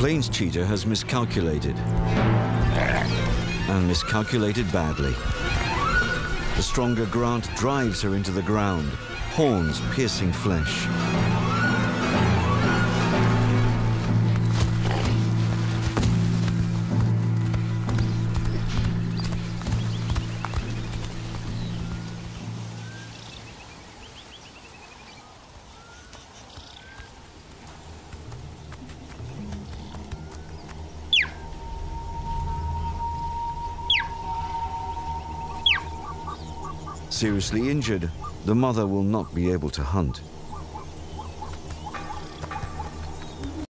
plains cheetah has miscalculated, and miscalculated badly. The stronger grant drives her into the ground, horns piercing flesh. Seriously injured, the mother will not be able to hunt.